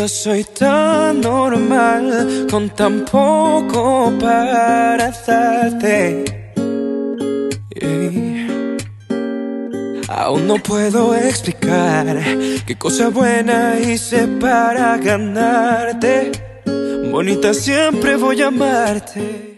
yo soy tan normal, con tan poco para darte. Aún no puedo explicar qué cosa buena hice para ganarte. Bonita, siempre voy a amarte.